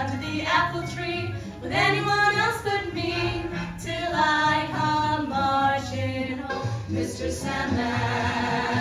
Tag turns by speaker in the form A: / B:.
A: under the apple tree with anyone else but me, till I come marching home, Mr. Sandman.